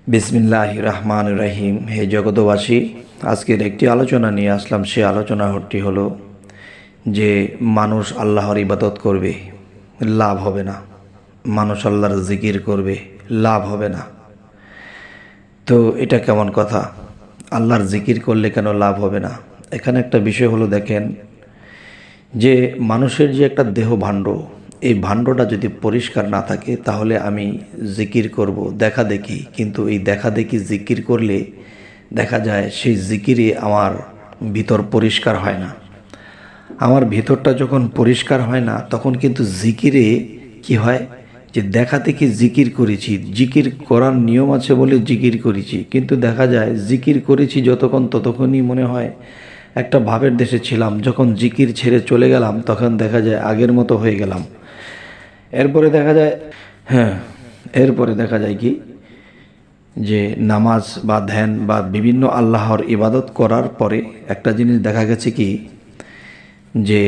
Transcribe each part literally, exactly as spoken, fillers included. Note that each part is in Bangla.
বিসমিল্লাহির রহমানির রহিম। হে জগতবাসী, আজকের একটি আলোচনা নিয়ে আসলাম। সে আলোচনাটি হলো যে মানুষ আল্লাহর ইবাদত করবে, লাভ হবে না। মানুষ আল্লাহর জিকির করবে, লাভ হবে না। তো এটা কেমন কথা? আল্লাহর জিকির করলে কেন লাভ হবে না? এখানে একটা বিষয় হলো, দেখেন যে মানুষের যে একটা দেহ ভাণ্ড, এই ভাণ্ডটা যদি পরিষ্কার না থাকে তাহলে আমি জিকির করব দেখা দেখি, কিন্তু এই দেখা দেখি জিকির করলে দেখা যায় সেই জিকিরে আমার ভিতর পরিষ্কার হয় না। আমার ভিতরটা যখন পরিষ্কার হয় না তখন কিন্তু জিকিরে কি হয়, যে দেখা দেখি জিকির করেছি, জিকির করার নিয়ম আছে বলে জিকির করেছি, কিন্তু দেখা যায় জিকির করেছি যতক্ষণ ততক্ষণই মনে হয় একটা ভাবের দেশে ছিলাম। যখন জিকির ছেড়ে চলে গেলাম তখন দেখা যায় আগের মতো হয়ে গেলাম। এরপরে দেখা যায় হ্যাঁ এরপরে দেখা যায় কি, যে নামাজ বা ধ্যান বা বিভিন্ন আল্লাহর ইবাদত করার পরে একটা জিনিস দেখা গেছে কি, যে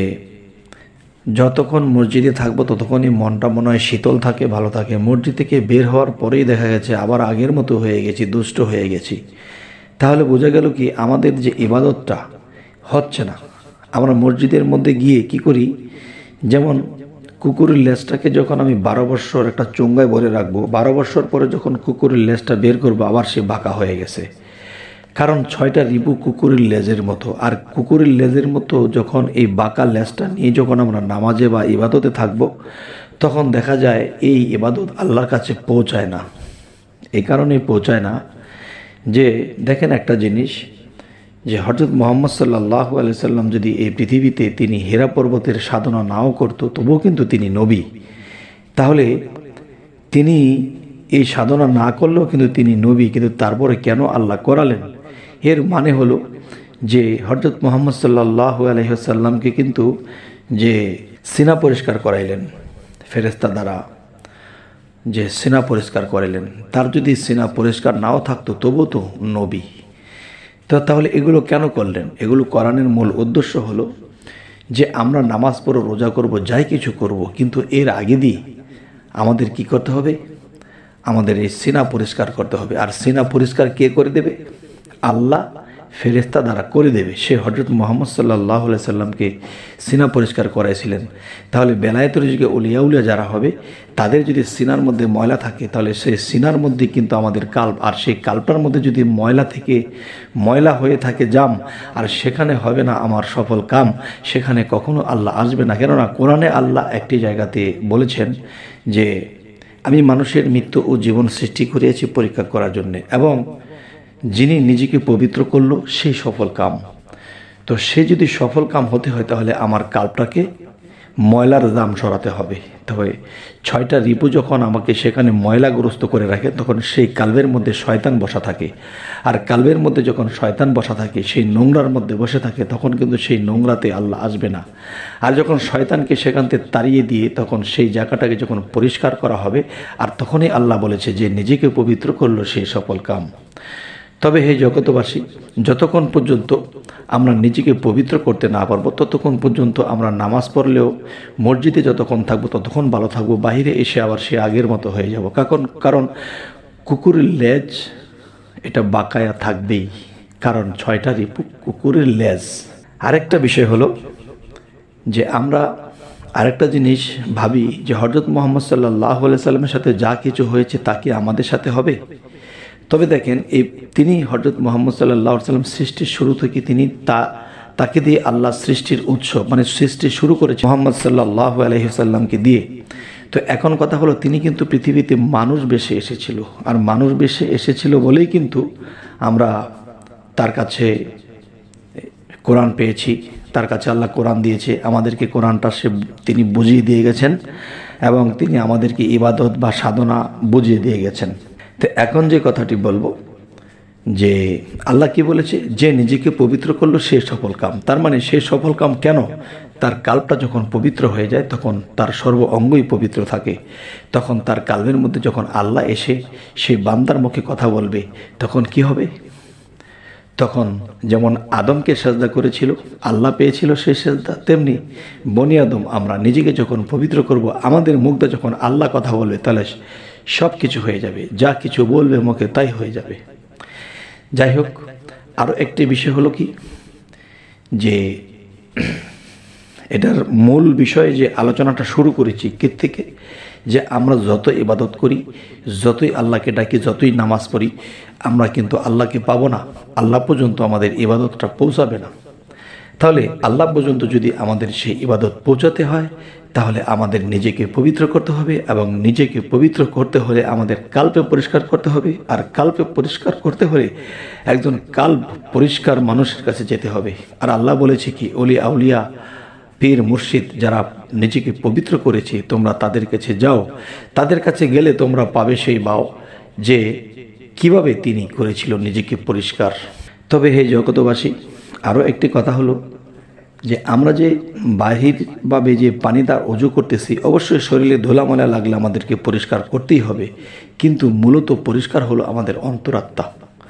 যতক্ষণ মসজিদে থাকবো ততক্ষণই মনটা মনে হয় শীতল থাকে, ভালো থাকে। মসজিদ থেকে বের হওয়ার পরেই দেখা গেছে আবার আগের মতো হয়ে গেছি, দুষ্ট হয়ে গেছি। তাহলে বোঝা গেল কি, আমাদের যে ইবাদতটা হচ্ছে না। আমরা মসজিদের মধ্যে গিয়ে কি করি, যেমন কুকুরের লেজটাকে যখন আমি বারো বৎসর একটা চোঙ্গায় ভরে রাখবো, বারো বৎসর পরে যখন কুকুরের লেজটা বের করবো আবার সে বাঁকা হয়ে গেছে। কারণ ছয়টা রিপু কুকুরের লেজের মতো। আর কুকুরের লেজের মতো যখন এই বাঁকা লেজটা নিয়ে যখন আমরা নামাজে বা ইবাদতে থাকব, তখন দেখা যায় এই ইবাদত আল্লাহর কাছে পৌঁছায় না। এই কারণে পৌঁছায় না যে দেখেন একটা জিনিস, যে হযরত মুহাম্মদ সাল্লাল্লাহু আলাইহি সাল্লাম যদি এই পৃথিবীতে তিনি হেরা পর্বতের সাধনা নাও করতো, তবুও কিন্তু তিনি নবী। তাহলে তিনি এই সাধনা না করলেও কিন্তু তিনি নবী, কিন্তু তারপরে কেন আল্লাহ করালেন? এর মানে হলো যে হযরত মুহাম্মদ সাল্লাল্লাহু আলাইহি সাল্লামকে কিন্তু যে সিনা পরিষ্কার করাইলেন ফেরেশতা দ্বারা, যে সিনা পরিষ্কার করাইলেন, তার যদি সিনা পরিষ্কার নাও থাকতো তবুও তো নবী। তো তাহলে এগুলো কেন করলেন? এগুলো করানোর মূল উদ্দেশ্য হলো যে আমরা নামাজ পড়ো, রোজা করব, যাই কিছু করব, কিন্তু এর আগে দিয়ে আমাদের কি করতে হবে? আমাদের এই সিনা পরিষ্কার করতে হবে। আর সিনা পরিষ্কার কে করে দেবে? আল্লাহ ফেরেশতা দ্বারা করে দেবে। সে হযরত মুহাম্মদ সাল্লাল্লাহু আলাইহি সাল্লামকে সিনা পরিষ্কার করাইছিলেন। তাহলে বেলায়েতের যুগে ওলিয়া উলিয়া যারা হবে, তাদের যদি সিনার মধ্যে ময়লা থাকে তাহলে সেই সিনার মধ্যে কিন্তু আমাদের কাল্ব, আর সেই কাল্বটার মধ্যে যদি ময়লা থেকে ময়লা হয়ে থাকে জাম, আর সেখানে হবে না আমার সফল কাম, সেখানে কখনো আল্লাহ আসবে না। কেননা কোরআনে আল্লাহ একটি জায়গাতে বলেছেন যে আমি মানুষের মৃত্যু ও জীবন সৃষ্টি করিয়েছি পরীক্ষা করার জন্যে, এবং যিনি নিজেকে পবিত্র করলো সেই সফল কাম। তো সে যদি সফল কাম হতে হয় তাহলে আমার কাল্বটাকে ময়লার দাম সরাতে হবে। তবে ছয়টা রিপু যখন আমাকে সেখানে ময়লাগ্রস্ত করে রাখে, তখন সেই কাল্বের মধ্যে শয়তান বসা থাকে। আর কাল্বের মধ্যে যখন শয়তান বসা থাকে, সেই নোংরার মধ্যে বসে থাকে, তখন কিন্তু সেই নোংরাতে আল্লাহ আসবে না। আর যখন শয়তানকে সেখান থেকে তাড়িয়ে দিয়ে তখন সেই জায়গাটাকে যখন পরিষ্কার করা হবে, আর তখনই আল্লাহ বলেছে যে নিজেকে পবিত্র করলো সেই সফল কাম। তবে হে জগতবাসী, যতক্ষণ পর্যন্ত আমরা নিজেকে পবিত্র করতে না পারবো ততক্ষণ পর্যন্ত আমরা নামাজ পড়লেও, মসজিদে যতক্ষণ থাকবো ততক্ষণ ভালো থাকবো, বাইরে এসে আবার সে আগের মতো হয়ে যাব। কারণ কারণ কুকুরের লেজ এটা বাঁকায়া থাকবেই, কারণ ছয়টা রিপু কুকুরের লেজ। আরেকটা বিষয় হলো যে আমরা আরেকটা জিনিস ভাবি যে হযরত মুহাম্মদ সাল্লাল্লাহু আলাইহি সাল্লামের সাথে যা কিছু হয়েছে তা কি আমাদের সাথে হবে? তবে দেখেন, এই তিনি হযরত মুহাম্মদ সাল্লাল্লাহু আলাইহি সাল্লাম সৃষ্টির শুরু থেকে তিনি তা তাকে দিয়ে আল্লাহ সৃষ্টির উৎস, মানে সৃষ্টি শুরু করেছে মুহাম্মদ সাল্লাল্লাহু আলাইহি সাল্লামকে দিয়ে। তো এখন কথা হলো, তিনি কিন্তু পৃথিবীতে মানুষ বেশে এসেছিল, আর মানুষ বেশে এসেছিল বলেই কিন্তু আমরা তার কাছে কোরআন পেয়েছি। তার কাছে আল্লাহ কোরআন দিয়েছে, আমাদেরকে কোরআনটা সে তিনি বুঝিয়ে দিয়ে গেছেন, এবং তিনি আমাদেরকে ইবাদত বা সাধনা বুঝিয়ে দিয়ে গেছেন। তো এখন যে কথাটি বলবো, যে আল্লাহ কি বলেছে, যে নিজেকে পবিত্র করলো সে সফল কাম। তার মানে সে সফল কাম কেন? তার কাল্বটা যখন পবিত্র হয়ে যায় তখন তার সর্ব অঙ্গই পবিত্র থাকে। তখন তার কাল্বের মধ্যে যখন আল্লাহ এসে সেই বান্দার মুখে কথা বলবে, তখন কি হবে? তখন যেমন আদমকে সেজদা করেছিল, আল্লাহ পেয়েছিল সেই সেজদা, তেমনি বনি আদম আমরা নিজেকে যখন পবিত্র করব, আমাদের মুখটা যখন আল্লাহ কথা বলবে, তাহলে সব কিছু হয়ে যাবে, যা কিছু বলবে মুখে তাই হয়ে যাবে। যাই হোক, আরও একটি বিষয় হলো কি, যে এটার মূল বিষয়ে যে আলোচনাটা শুরু করেছি কি থেকে, যে আমরা যত ইবাদত করি, যতই আল্লাহকে ডাকি, যতই নামাজ পড়ি, আমরা কিন্তু আল্লাহকে পাবো না, আল্লাহ পর্যন্ত আমাদের ইবাদতটা পৌঁছাবে না। তাহলে আল্লাহ পর্যন্ত যদি আমাদের সেই ইবাদত পৌঁছাতে হয়, তাহলে আমাদের নিজেকে পবিত্র করতে হবে, এবং নিজেকে পবিত্র করতে হলে আমাদের কাল্পে পরিষ্কার করতে হবে। আর কাল্পে পরিষ্কার করতে হলে একজন কাল্প পরিষ্কার মানুষের কাছে যেতে হবে। আর আল্লাহ বলেছে কি, ওলি আউলিয়া, পীর মুর্শিদ যারা নিজেকে পবিত্র করেছে, তোমরা তাদের কাছে যাও, তাদের কাছে গেলে তোমরা পাবে সেই বাও যে কিভাবে তিনি করেছিল নিজেকে পরিষ্কার। তবে হে জগতবাসী, আরও একটি কথা হলো যে আমরা যে বাহিরভাবে যে পানি দ্বারা অজু করতেছি, অবশ্যই শরীরে ধুলাময়লা লাগলে আমাদেরকে পরিষ্কার করতেই হবে, কিন্তু মূলত পরিষ্কার হলো আমাদের অন্তরাত্মা,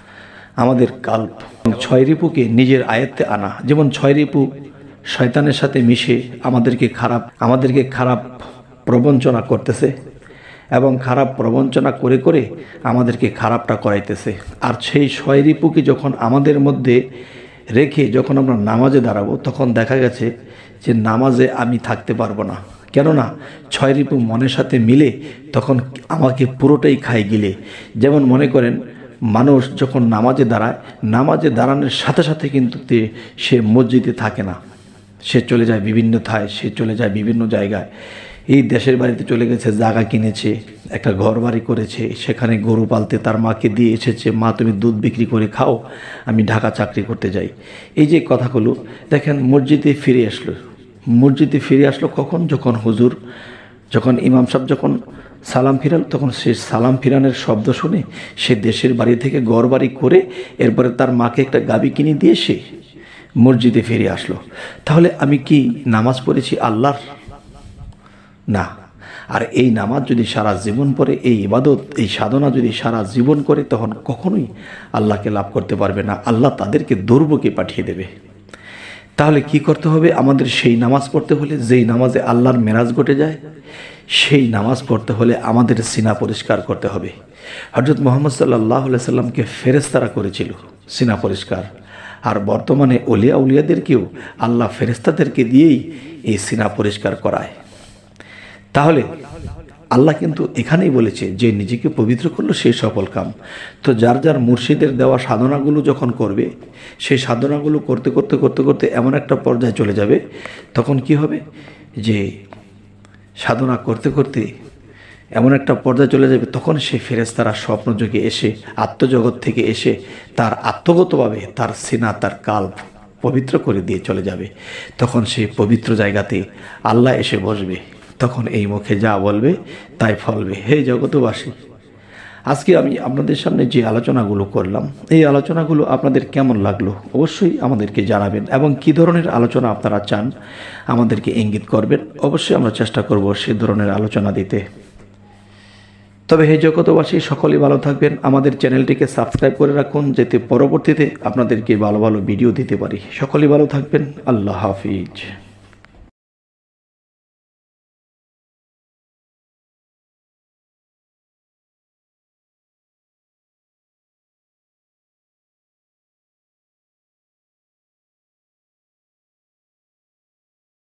আমাদের কাল্প। ছয় রিপুকে নিজের আয়ত্তে আনা, যেমন ছয় রিপু শয়তানের সাথে মিশে আমাদেরকে খারাপ আমাদেরকে খারাপ প্রবঞ্চনা করতেছে, এবং খারাপ প্রবঞ্চনা করে করে আমাদেরকে খারাপটা করাইতেছে। আর সেই ছয় রিপুকে যখন আমাদের মধ্যে রেখে যখন আমরা নামাজে দাঁড়াবো, তখন দেখা গেছে যে নামাজে আমি থাকতে পারবো না, কেননা ছয় রিপু মনের সাথে মিলে তখন আমাকে পুরোটাই খাই গিলে। যেমন মনে করেন, মানুষ যখন নামাজে দাঁড়ায়, নামাজে দাঁড়ানোর সাথে সাথে কিন্তু সে মসজিদে থাকে না, সে চলে যায় বিভিন্ন থায়, সে চলে যায় বিভিন্ন জায়গায়। এই দেশের বাড়িতে চলে গেছে, জায়গা কিনেছে, একটা ঘর বাড়ি করেছে, সেখানে গরু পালতে তার মাকে দিয়ে এসেছে, মা তুমি দুধ বিক্রি করে খাও, আমি ঢাকা চাকরি করতে যাই। এই যে কথাগুলো দেখেন, মসজিদে ফিরে আসলো, মসজিদে ফিরে আসলো কখন? যখন হুজুর, যখন ইমাম সাহেব যখন সালাম ফিরাল, তখন সে সালাম ফিরানোর শব্দ শুনে সে দেশের বাড়ি থেকে ঘর বাড়ি করে এরপরে তার মাকে একটা গাবি কিনে দিয়ে সে মসজিদে ফিরে আসলো। তাহলে আমি কি নামাজ পড়েছি আল্লাহর? না। আর এই নামাজ যদি সারা জীবন পড়ে, এই ইবাদত, এই সাধনা যদি সারা জীবন করে, তখন কখনোই আল্লাহকে লাভ করতে পারবে না, আল্লাহ তাদেরকে দুর্ভোগে পাঠিয়ে দেবে। তাহলে কি করতে হবে? আমাদের সেই নামাজ পড়তে হলে, যেই নামাজে আল্লাহর মেরাজ ঘটে যায়, সেই নামাজ পড়তে হলে আমাদের সিনা পরিষ্কার করতে হবে। হযরত মুহাম্মদ সাল্লাল্লাহু আলাইহি সাল্লামকে ফেরেশতারা করেছিল সিনা পরিষ্কার, আর বর্তমানে ওলিয়া উলিয়াদেরকেও আল্লাহ ফেরেশতাদেরকে দিয়েই এই সিনা পরিষ্কার করায়। তাহলে আল্লাহ কিন্তু এখানেই বলেছে যে নিজেকে পবিত্র করলো সেই সফল কাম। তো যার যার মুর্শিদের দেওয়া সাধনাগুলো যখন করবে, সেই সাধনাগুলো করতে করতে করতে করতে এমন একটা পর্যায়ে চলে যাবে, তখন কি হবে যে সাধনা করতে করতে এমন একটা পর্যায়ে চলে যাবে, তখন সেই ফেরেশতারা স্বপ্নযোগে এসে, আত্মজগৎ থেকে এসে তার আত্মগতভাবে তার সিনা, তার কাল্প পবিত্র করে দিয়ে চলে যাবে। তখন সেই পবিত্র জায়গাতে আল্লাহ এসে বসবে, তখন এই মুখে যা বলবে তাই ফলবে। হে জগতবাসী, আজকে আমি আপনাদের সামনে যে আলোচনাগুলো করলাম, এই আলোচনাগুলো আপনাদের কেমন লাগলো অবশ্যই আমাদেরকে জানাবেন, এবং কী ধরনের আলোচনা আপনারা চান আমাদেরকে ইঙ্গিত করবেন। অবশ্যই আমরা চেষ্টা করব সে ধরনের আলোচনা দিতে। তবে হে জগতবাসী, সকলেই ভালো থাকবেন। আমাদের চ্যানেলটিকে সাবস্ক্রাইব করে রাখুন, যাতে পরবর্তীতে আপনাদেরকে ভালো ভালো ভিডিও দিতে পারি। সকলেই ভালো থাকবেন। আল্লাহ হাফিজ।